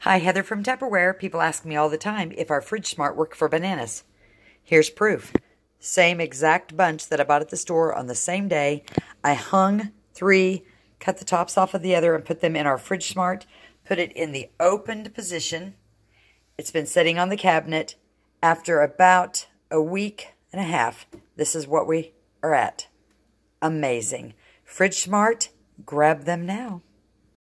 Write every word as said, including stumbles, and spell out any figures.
Hi, Heather from Tupperware. People ask me all the time if our Fridgesmart work for bananas. Here's proof. Same exact bunch that I bought at the store on the same day. I hung three, cut the tops off of the other, and put them in our Fridgesmart. Put it in the opened position. It's been sitting on the cabinet. After about a week and a half, this is what we are at. Amazing. Fridgesmart, grab them now.